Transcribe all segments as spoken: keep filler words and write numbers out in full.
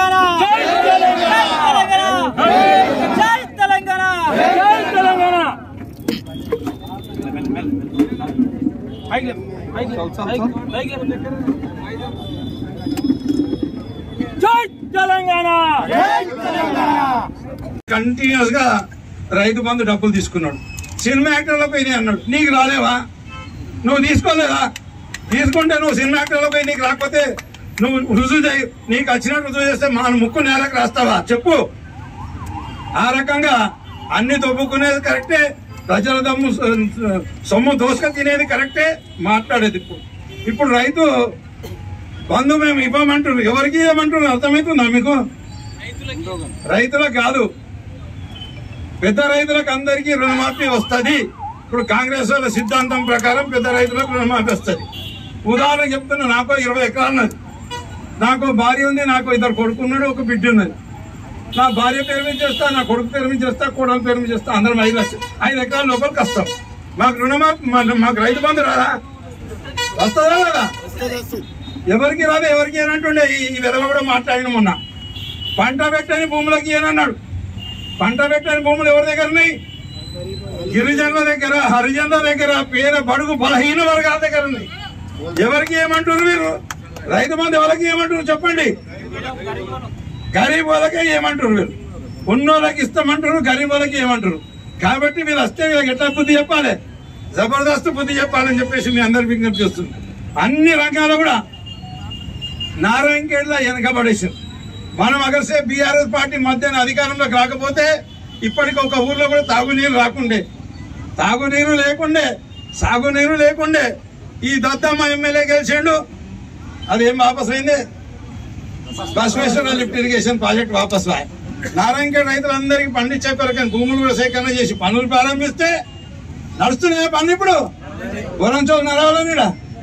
తెలంగాణ జై తెలంగాణ జై తెలంగాణ జై తెలంగాణ జై తెలంగాణ కంటిన్యూస్ గా రైతు బంధు డబ్బులు తీసుకున్నాడు. సినిమా యాక్టర్ల పైన అన్నాడు, నీకు రాలేవా? నువ్వు తీసుకోలేదా? తీసుకుంటే నువ్వు సినిమా యాక్టర్ల పై నీకు రాకపోతే నువ్వు రుజువు చేయి. నీకు వచ్చినట్టు రుజువు చేస్తే మా ముక్కు నేలకు రాస్తావా చెప్పు. ఆ రకంగా అన్ని దొబ్బుకునేది కరెక్టే, ప్రజల దమ్ము సొమ్ము దోసుక తినేది కరెక్టే, మాట్లాడేది ఇప్పుడు ఇప్పుడు రైతు బంధు మేము ఇవ్వమంటున్నారు. ఎవరికి ఇవ్వమంటున్నారు అర్థమవుతుందా మీకు? రైతులకు కాదు, పెద్ద రైతులకు అందరికీ రుణమాఫీ వస్తుంది. ఇప్పుడు కాంగ్రెస్ వాళ్ళ సిద్ధాంతం ప్రకారం పెద్ద రైతులకు రుణమాఫీ వస్తుంది. ఉదాహరణ చెప్తున్నా, నాకు ఇరవై ఎకరాలు ఉన్నది, నాకు భార్య ఉంది, నాకు ఇద్దరు కొడుకున్నాడు, ఒక బిడ్డ ఉన్నది. నా భార్య పేరు మీద చేస్తా, నా కొడుకు పేరు మీద చేస్తా, కోడల పేరు మీద చేస్తా, అందరం ఐదు లక్షలు ఐదు ఎకరాల లోపలికి వస్తాం. మాకు రుణమాఫీ మాకు రైతు బంధు రాదా? వస్తుందా కదా? ఎవరికి రాదా? ఎవరికి ఏనంటుండే ఈ విధవ కూడా మాట్లాడిన మొన్న. పంట పెట్టని భూములకి ఏనన్నాడు. పంట పెట్టని భూములు ఎవరి దగ్గర ఉన్నాయి? గిరిజనుల దగ్గర, హరిజనుల దగ్గర, పేద బడుగు బలహీన వర్గాల దగ్గర ఉన్నాయి. ఎవరికి ఏమంటారు మీరు? రైతు బంధు ఎవరికి ఏమంటారు చెప్పండి? గరీబ్ వాళ్ళకే ఏమంటారు మీరు? ఉన్నోళ్ళకి ఇస్తామంటారు, గరీబ్ వాళ్ళకి ఏమంటారు? కాబట్టి మీరు వస్తే వీళ్ళకి ఎట్లా బుద్ధి చెప్పాలి? జబర్దస్త్ బుద్ధి చెప్పాలని చెప్పేసి మీ అందరు విజ్ఞప్తి చేస్తుంది. అన్ని రంగాలు కూడా నారాయణఖేడ్లో వెనకబడేసింది. మనం అగర్సే బీఆర్ఎస్ పార్టీ మధ్యన అధికారంలోకి రాకపోతే ఇప్పటికి ఒక ఊర్లో కూడా తాగునీరు రాకుండే, తాగునీరు లేకుండే, సాగునీరు లేకుండే. ఈ దత్తమ్మ ఎమ్మెల్యే గెలిచిండు, అదేం వాపస్ అయింది? బసవేశ్వర లిఫ్ట్ ఇరిగేషన్ ప్రాజెక్ట్ వాపస్ రాయి. నారాయణఖేడ్ రైతులందరికీ పండించే కొరకు భూములు కూడా సేకరణ చేసి పనులు ప్రారంభిస్తే నడుస్తున్నాయి పనులు. ఇప్పుడు వరంచోలు నడవాలనిడ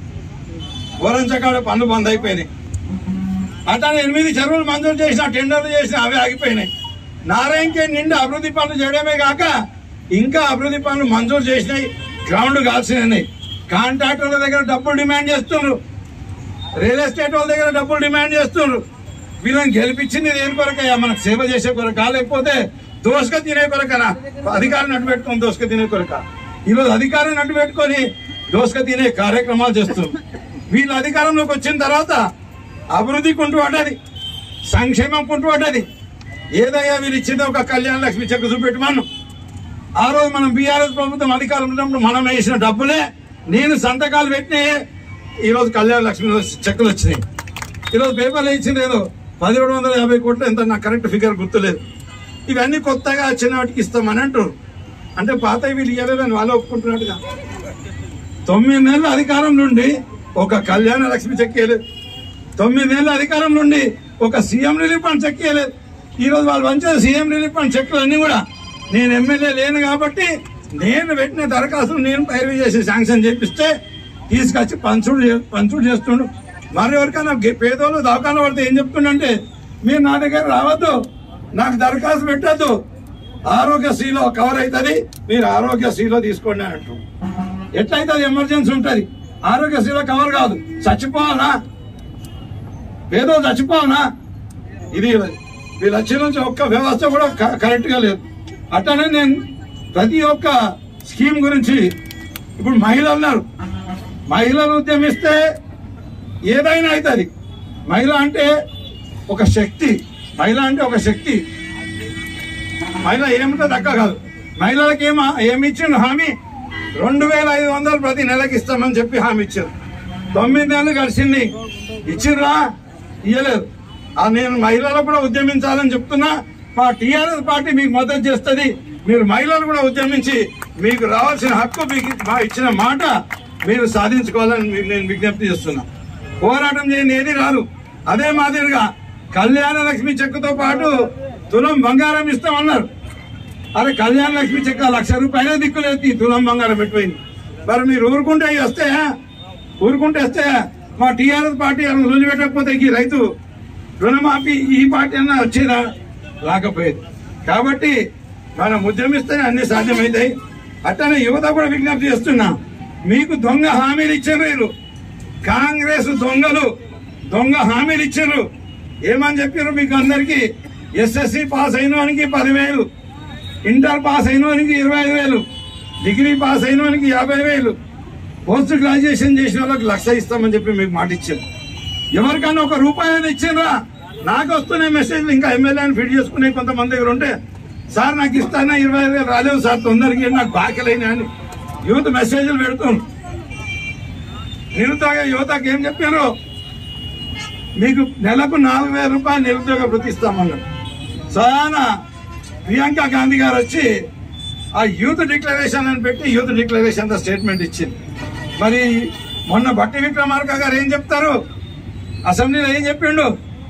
వరంచకాడ పనులు బంద్ అయిపోయినాయి. అతను ఎనిమిది చెరువులు మంజూరు చేసిన, టెండర్లు చేసిన, అవి ఆగిపోయినాయి. నారాయణఖేడ్ నిండా అభివృద్ధి పనులు చేయడమే కాక ఇంకా అభివృద్ధి పనులు మంజూరు చేసినాయి, గ్రౌండ్ కాల్సినాయి. కాంట్రాక్టర్ల దగ్గర డబ్బులు డిమాండ్ చేస్తున్నారు, రియల్ ఎస్టేట్ వాళ్ళ దగ్గర డబ్బులు డిమాండ్ చేస్తున్నారు. వీళ్ళని గెలిపించింది దేని కొరకయ్యా? మనకు సేవ చేసే కొరక, లేకపోతే దోసుక తినే కొరకనా? అధికారం నట్టు పెట్టుకొని దోసుక తినే కొరక? ఈరోజు అధికారం నట్టు పెట్టుకొని దోసుక తినే కార్యక్రమాలు చేస్తున్నారు. వీళ్ళు అధికారంలోకి వచ్చిన తర్వాత అభివృద్ధి కుంటుపడ్డది, సంక్షేమం కుంటుపడ్డది. ఏదయ్యా వీళ్ళు ఇచ్చింది? ఒక కళ్యాణ లక్ష్మి చెక్ చూపెట్టమను. ఆ రోజు మనం బీఆర్ఎస్ ప్రభుత్వం అధికారం ఉన్నప్పుడు మనం వేసిన డబ్బులే నేను సంతకాలు పెట్టినే ఈరోజు కళ్యాణ లక్ష్మి చెక్కులు వచ్చినాయి. ఈరోజు పేపర్లు ఇచ్చింది ఏదో పదిహేడు వందల యాభై కోట్లు ఎంత, నాకు కరెక్ట్ ఫిగర్ గుర్తులేదు. ఇవన్నీ కొత్తగా వచ్చిన వాటికి ఇస్తామని అంటారు. అంటే పాత వీళ్ళు ఇవ్వలేదని వాళ్ళు ఒప్పుకుంటున్నట్టుగా. తొమ్మిది నెలల అధికారం నుండి ఒక కళ్యాణ లక్ష్మి చెక్ ఇవ్వలేదు, తొమ్మిది నెలల అధికారం నుండి ఒక సీఎం రిలీఫ్ ఫండ్ చెక్ ఇవ్వలేదు. ఈ రోజు వాళ్ళు పంచే సీఎం రిలీఫ్ ఫండ్ చెక్లు అన్ని కూడా నేను ఎమ్మెల్యే లేను కాబట్టి నేను పెట్టిన దరఖాస్తులు నేను పైరవీ చేసి శాంక్షన్ చేపిస్తే తీసుకొచ్చి పంచుడు పంచుడు చేస్తుండు. మరి ఎవరికైనా పేదోళ్ళు దవాఖాన పడితే ఏం చెప్తుండంటే, మీరు నా దగ్గర రావద్దు, నాకు దరఖాస్తు పెట్టద్దు, ఆరోగ్యశ్రీలో కవర్ అవుతుంది, మీరు ఆరోగ్యశ్రీలో తీసుకోండి అని అంటారు. ఎట్లయితే ఎమర్జెన్సీ ఉంటుంది, ఆరోగ్యశ్రీలో కవర్ కాదు. చచ్చిపోవాలా? పేదో చచ్చిపోవాలా? ఇది వీళ్ళు వచ్చిన నుంచి ఒక్క వ్యవస్థ కూడా కరెక్ట్ గా లేదు. అట్లనే నేను ప్రతి ఒక్క స్కీమ్ గురించి ఇప్పుడు మహిళలు ఉన్నారు, మహిళలు ఉద్యమిస్తే ఏదైనా అవుతుంది. మహిళ అంటే ఒక శక్తి, మహిళ అంటే ఒక శక్తి. మహిళ ఏమిటో దక్క కాదు. మహిళలకు ఏమో ఏమి ఇచ్చిండు హామీ? రెండు వేల ఐదు వందలు ప్రతి నెలకి ఇస్తామని చెప్పి హామీ ఇచ్చారు. తొమ్మిది నెలలు కలిసింది, ఇచ్చిర్రా? ఇయ్యలేదు. నేను మహిళలకు కూడా ఉద్యమించాలని చెప్తున్నా. మా టీఆర్ఎస్ పార్టీ మీకు మద్దతు చేస్తుంది. మీరు మహిళలు కూడా ఉద్యమించి మీకు రావాల్సిన హక్కు, మీకు ఇచ్చిన మాట మీరు సాధించుకోవాలని మీకు నేను విజ్ఞప్తి చేస్తున్నా. పోరాటం చేయని ఏది రాదు. అదే మాదిరిగా కళ్యాణ లక్ష్మి చెక్కుతో పాటు తులం బంగారం ఇస్తామన్నారు. అరే కళ్యాణ లక్ష్మి చెక్క లక్ష రూపాయలే దిక్కులేదు, తులం బంగారం పెట్టిపోయింది. మరి మీరు ఊరుకుంటే వస్తాయా? ఊరుకుంటే వస్తాయా? మా టీఆర్ఎస్ పార్టీ రుజువు పెట్టకపోతే ఈ రైతు రుణమాఫీ ఈ పార్టీ అన్నా వచ్చేదా? రాకపోయేది. కాబట్టి మనం ఉద్యమిస్తేనే అన్ని సాధ్యమవుతాయి. అట్లనే యువత కూడా విజ్ఞప్తి చేస్తున్నా, మీకు దొంగ హామీలు ఇచ్చారు. మీరు కాంగ్రెస్ దొంగలు, దొంగ హామీలు ఇచ్చారు. ఏమని చెప్పారు మీకు అందరికీ? ఎస్ఎస్సి పాస్ అయిన వానికి పదివేలు, ఇంటర్ పాస్ అయిన వానికి ఇరవై ఐదు వేలు, డిగ్రీ పాస్ అయిన వానికి యాభై వేలు, పోస్ట్ గ్రాడ్యుయేషన్ చేసిన వాళ్ళకి లక్ష ఇస్తామని చెప్పి మీకు మాట ఇచ్చారు. ఎవరికైనా ఒక రూపాయి అయినా ఇచ్చిండ్రా? నాకు వస్తున్నాయి మెసేజ్లు. ఇంకా ఎమ్మెల్యేని ఫిట్ చేసుకునే కొంతమంది దగ్గర ఉంటే, సార్ నాకు ఇస్తానా ఇరవై ఐదు వేలు రాలేవు సార్, తొందరగా నాకు బాకీలైనా అని యూత్ మెసేజ్లు పెడుతున్నాను. నిరుద్యోగ యువతకు ఏం చెప్పారు? మీకు నెలకు నాలుగు వేల రూపాయలు నిరుద్యోగ వృత్తి ఇస్తామన్నారు. చాలా ప్రియాంక గాంధీ గారు వచ్చి ఆ యూత్ డిక్లరేషన్ అని పెట్టి యూత్ డిక్లరేషన్ స్టేట్మెంట్ ఇచ్చింది. మరి మొన్న బట్టి విక్రమార్క గారు ఏం చెప్తారు? అసెంబ్లీలో ఏం చెప్పిండు?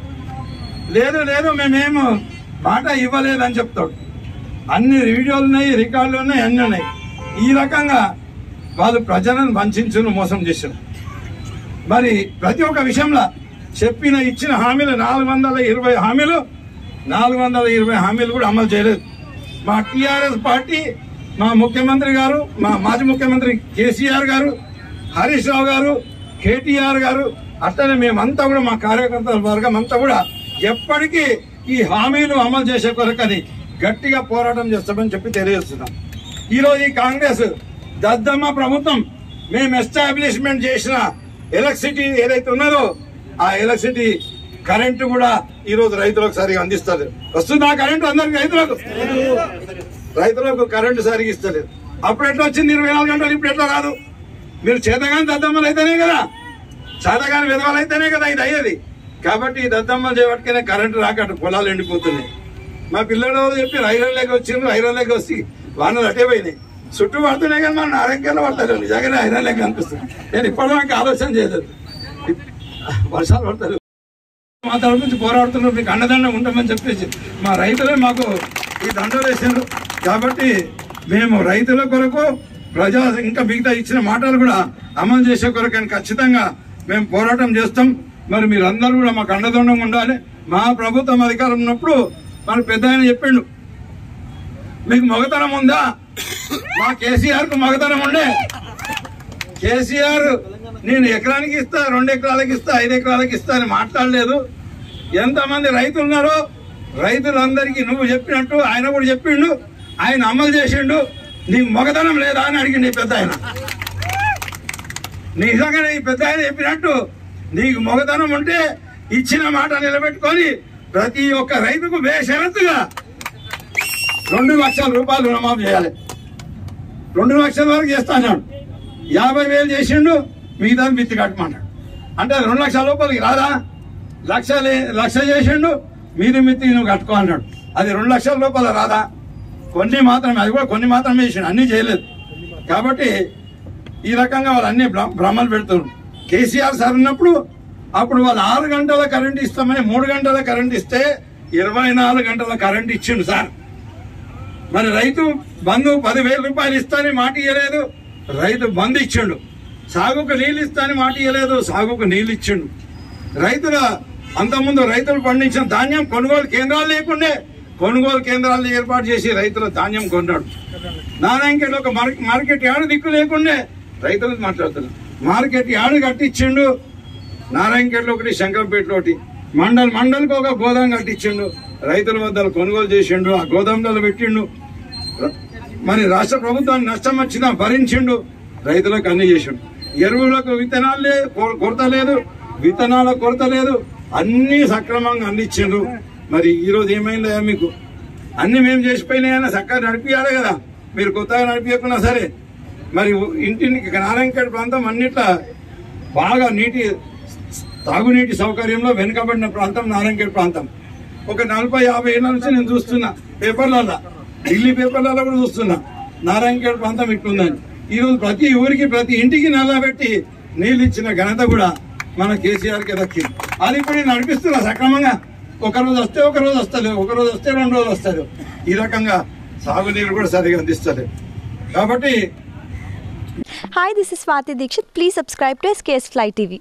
లేదు లేదు మేమేమో మాట ఇవ్వలేదని చెప్తాడు. అన్ని వీడియోలు ఉన్నాయి, రికార్డులు ఉన్నాయి, అన్ని ఉన్నాయి. ఈ రకంగా వాళ్ళు ప్రజలను వంచును, మోసం చేశారు. మరి ప్రతి ఒక్క విషయంలో చెప్పిన ఇచ్చిన హామీలు నాలుగు వందల ఇరవై హామీలు నాలుగు వందల ఇరవై హామీలు కూడా అమలు చేయలేదు. మా టీఆర్ఎస్ పార్టీ, మా ముఖ్యమంత్రి గారు, మా మాజీ ముఖ్యమంత్రి కేసీఆర్ గారు, హరీష్ రావు గారు, కేటీఆర్ గారు, అట్లనే మేమంతా కూడా మా కార్యకర్తల వర్గం అంతా కూడా ఎప్పటికీ ఈ హామీలు అమలు చేసే కొరకని గట్టిగా పోరాటం చేస్తామని చెప్పి తెలియజేస్తున్నాం. ఈరోజు ఈ కాంగ్రెస్ దద్దమ్మ ప్రభుత్వం మేము ఎస్టాబ్లిష్మెంట్ చేసిన ఎలక్ట్రిసిటీ ఏదైతే ఉన్నదో ఆ ఎలక్ట్రిసిటీ కరెంటు కూడా ఈ రోజు రైతులకు సరిగా అందిస్తారు. వస్తుందా కరెంటు అందరికి? రైతులకు రైతులకు కరెంటు సరిగా ఇస్తలేదు. అప్పుడు ఎట్లా వచ్చింది ఇరవై నాలుగు గంటలు? ఇప్పుడు ఎట్లా రాదు? మీరు చేతగాని దద్దమ్మలు అయితేనే కదా, చేతగాని విధవాలు అయితేనే కదా ఇది అయ్యేది. కాబట్టి ఈ దద్దమ్మలు చేయబట్టుకునే కరెంటు రాక పొలాలు ఎండిపోతున్నాయి. మా పిల్లలు చెప్పి ఐరన్ లెక్క వచ్చిండ్రు, ఐరన్ లెక్క వచ్చి వానలు అటే పోయినాయి. చుట్టూ పడుతున్నాయి కానీ మన ఆరోగ్యాలు పడతారు. నిజంగానే ఐరన్ లెక్క అనిపిస్తుంది. నేను ఇప్పటిదాకా ఆలోచన చేయలేదు. వర్షాలు పడతారు, మా తరఫు నుంచి పోరాడుతున్నారు, మీకు అండదండ ఉంటామని చెప్పేసి మా రైతులే మాకు ఈ దండలు వేసారు. కాబట్టి మేము రైతుల కొరకు ప్రజా ఇంకా మిగతా ఇచ్చిన మాటలు కూడా అమలు చేసే కొరకని ఖచ్చితంగా మేము పోరాటం చేస్తాం. మరి మీరందరూ కూడా మాకు అండదండంగా ఉండాలి. మా ప్రభుత్వం అధికారం ఉన్నప్పుడు మన పెద్ద ఆయన చెప్పిండు, మీకు మగతనం ఉందా? మా కేసీఆర్ కు మగతనం ఉండే. కేసీఆర్ నేను ఎకరానికి ఇస్తా, రెండు ఎకరాలకు ఇస్తా, ఐదు ఎకరాలకు ఇస్తా అని మాట్లాడలేదు. ఎంతమంది రైతులు ఉన్నారో రైతులందరికీ నువ్వు చెప్పినట్టు ఆయన కూడా చెప్పిండు, ఆయన అమలు చేసిండు. నీకు మగతనం లేదా అని అడిగిండు ఈ పెద్ద ఆయన. నిజంగానే ఈ పెద్ద ఆయన చెప్పినట్టు నీకు మగతనం ఉంటే ఇచ్చిన మాట నిలబెట్టుకొని ప్రతి ఒక్క రైతుకు బేషరతుగా రెండు లక్షల రూపాయలు రుణమాఫీ చేయాలి. రెండు లక్షల వరకు చేస్తాను. యాభై వేలు చేసిండు, మిగతా మిత్తి కట్టమన్నాడు. అంటే రెండు లక్షల రూపాయలకి రాదా? లక్ష లక్ష చేసిండు, మీది మిత్తి నువ్వు కట్టుకో అన్నాడు. అది రెండు లక్షల రూపాయలు రాదా? కొన్ని మాత్రమే, అది కూడా కొన్ని మాత్రమే చేసిండు, అన్ని చేయలేదు. కాబట్టి ఈ రకంగా వాళ్ళు అన్ని భ్రమలు పెడుతున్నారు. కేసీఆర్ సార్ ఉన్నప్పుడు అప్పుడు వాళ్ళు ఆరు గంటల కరెంట్ ఇస్తామని మూడు గంటల కరెంట్ ఇస్తే ఇరవై నాలుగు గంటల కరెంట్ ఇచ్చిండు సార్. మరి రైతు బంధు పదివేల రూపాయలు ఇస్తానని మాట ఇవ్వలేదు, రైతు బంధు ఇచ్చిండు. సాగుకు నీళ్ళు ఇస్తానని మాట ఇవ్వలేదు, సాగుకు నీళ్ళు ఇచ్చిండు. రైతుల అంతకుముందు రైతులు పండించిన ధాన్యం కొనుగోలు కేంద్రాలు లేకుండే కొనుగోలు కేంద్రాలను ఏర్పాటు చేసి రైతుల ధాన్యం కొన్నాడు. నారాయణఖేడ్లో ఒక మార్కెట్ యార్డు దిక్కు లేకుండే రైతులకు మాట్లాడుతున్నారు. మార్కెట్ యార్డు కట్టించిండు. నారాయణఖేడ్లో ఒకటి, శంకరంపేటలో ఒకటి, మండల్ మండలికి ఒక గోదాం కట్టించిండు. రైతుల వద్ద కొనుగోలు చేసిండు, ఆ గోదాంలలో పెట్టిండు. మరి రాష్ట్ర ప్రభుత్వానికి నష్టం వచ్చినా భరించిండు, రైతులకు అన్ని చేసిండు. ఎరువులకు విత్తనాలు లేదు, కొరత లేదు, విత్తనాల కొరత లేదు, అన్ని సక్రమంగా అందించిండ్రు. మరి ఈ రోజు ఏమైందా మీకు? అన్ని మేము చేసిపోయినాయన్నా చక్కగా నడిపియాలి కదా. మీరు కొత్తగా నడిపించకున్నా సరే మరి ఇంటికి నారాయణఖేడ్ ప్రాంతం అన్నిట్లా బాగా నీటి తాగునీటి సౌకర్యంలో వెనుకబడిన ప్రాంతం నారాయణఖేడ్ ప్రాంతం. ఒక నలభై యాభై ఏళ్ళ నుంచి నేను చూస్తున్నా పేపర్లలో, ఢిల్లీ పేపర్లలో కూడా చూస్తున్నా నారాయణఖేడ్ ప్రాంతం ఇట్లుందని. ఈ రోజు ప్రతి ఊరికి ప్రతి ఇంటికి నల్లబెట్టి నీళ్ళు ఇచ్చిన ఘనత కూడా మన కేసీఆర్ కి దక్కింది. అది ఇప్పుడు నడిపిస్తున్నా సక్రమంగా. ఒక రోజు వస్తే ఒక రోజు వస్తలేదు, ఒక రోజు వస్తే రెండు రోజులు వస్తారు. ఈ రకంగా సాగునీరు కూడా సరిగా అందిస్తలేదు. కాబట్టి Hi, this is Swati Dikshit. Please subscribe to S K S Fly T V.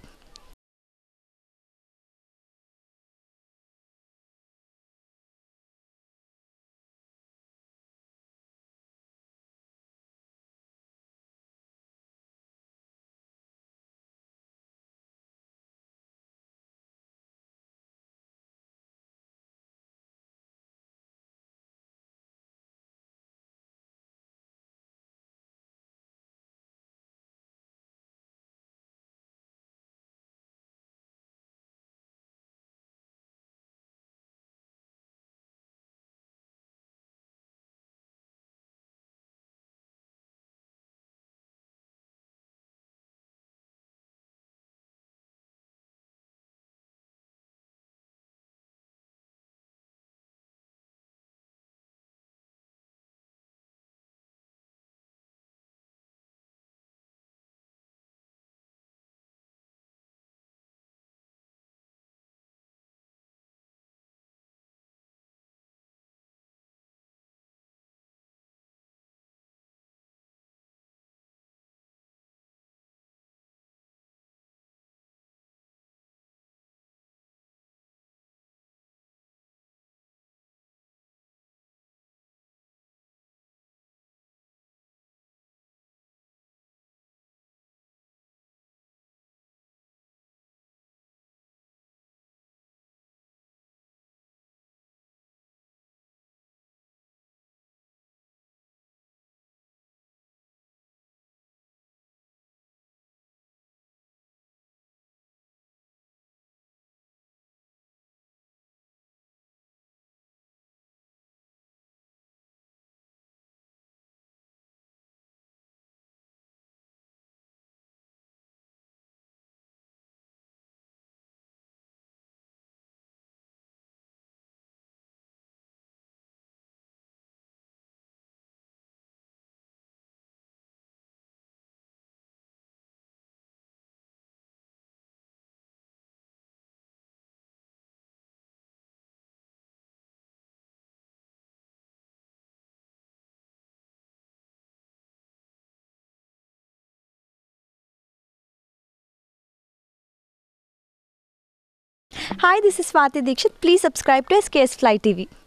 Hi, this is Swati Dikshit. Please subscribe to S K S Fly T V.